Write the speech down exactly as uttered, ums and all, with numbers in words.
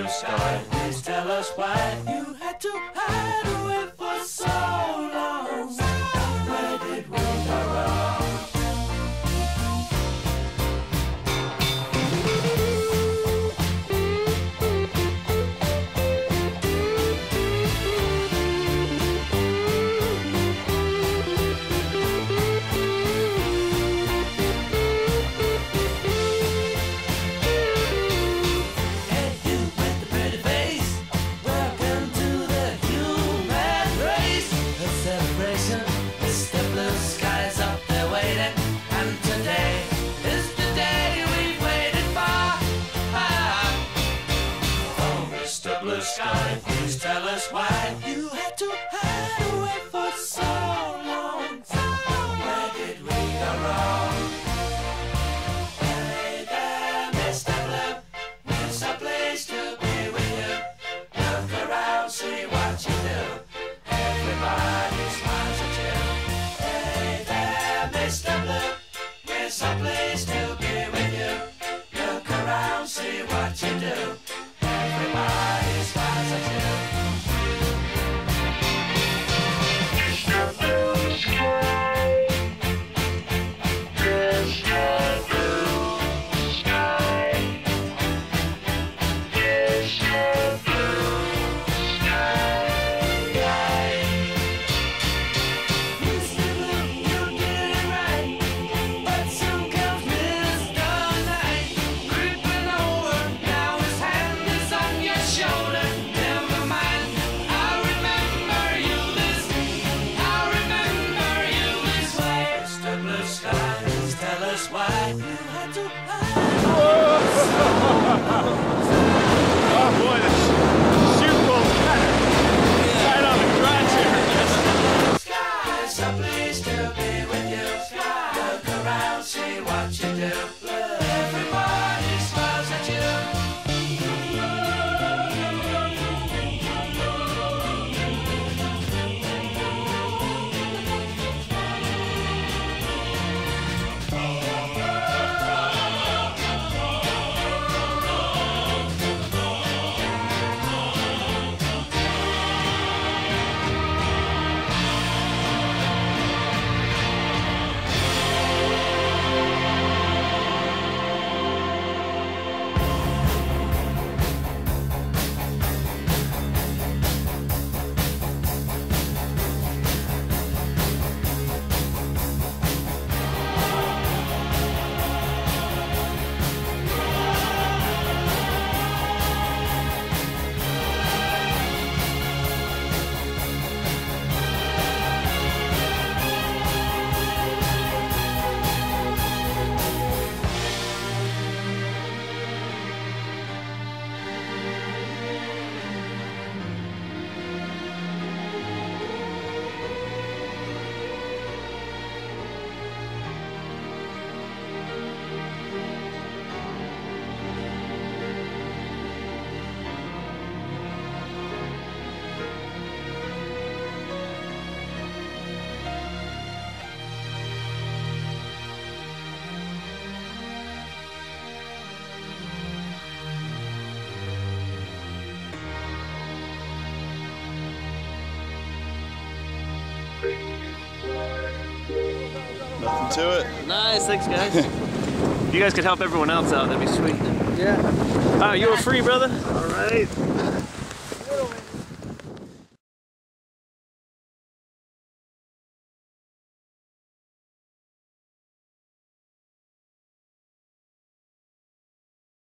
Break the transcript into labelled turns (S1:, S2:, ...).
S1: blue sky. Please tell us why you had to hide away for so long. Where did we go wrong? Sky, please tell us why you had to hide away for so long. Where did we go wrong? Hey there, Mister Blue, it's a place to be with you. Look around, see what you do. Everybody smiles at you. Hey there, Mister Blue, it's a place to be with you. Look around, see what you do. Everybody smiles at you.
S2: Nothing to it.
S3: Nice, thanks guys. If you guys could help everyone else out, that'd be sweet.
S4: Yeah.
S3: Ah, you were free, brother.
S4: All right.